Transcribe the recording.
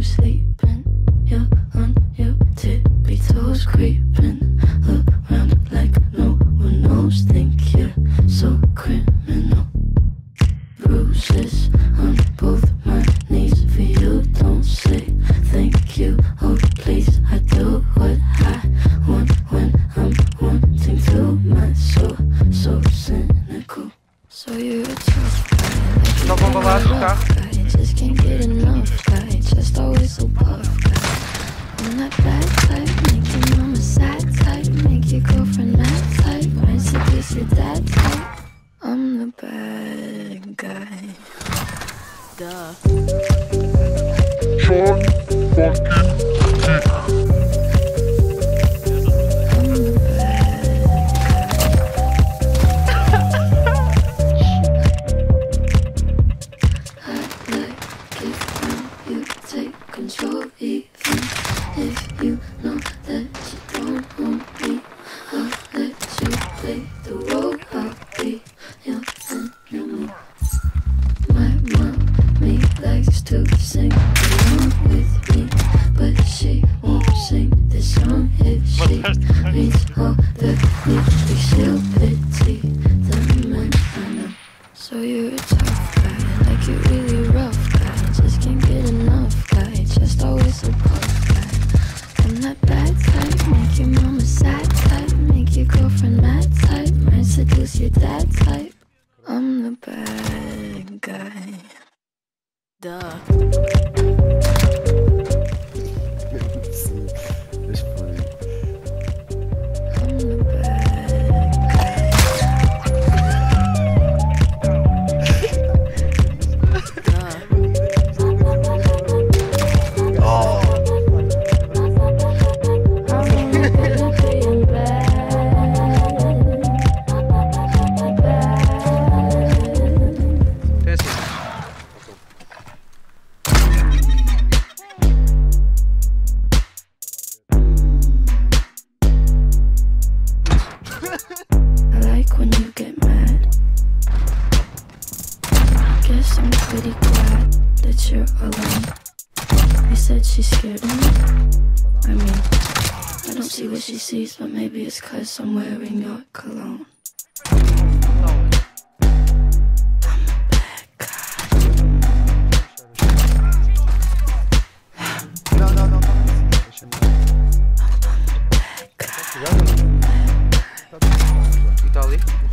sleeping. You're on your tippy toes, creeping around like no one knows. Think you're so criminal. Bruises on both my knees for you. Don't say thank you, oh please. I do what I want when I'm wanting to. My soul so cynical. So you're a tough guy, like you're a rough guy. Just can't get enough guy, just always so puff guy. I'm that bad type, make your mama sad type, make your girlfriend mad type, might seduce your dad type. I'm the bad guy. Duh. Sean fucking Dick. Control, even if you know that you don't want me. I'll let you play the role. I'll be your enemy. My mommy likes to sing along with me, but she won't sing this song if she reads all the lyrics. She'll pity the men I know. So you're a tough guy, like you're really rough guy. Just can't get enough guy. Just always a puff guy. I'm that bad type, make your mama sad type, make your girlfriend mad type, might seduce your dad type. I'm the bad guy. Duh. It's funny. I'm the bad guy. I like when you get mad. Guess I'm pretty glad that you're alone. You said she's scared of me. I mean, I don't see what she sees, but maybe it's 'cause I'm wearing your cologne. I'm a bad guy. No. I'm a bad guy. E tá ali?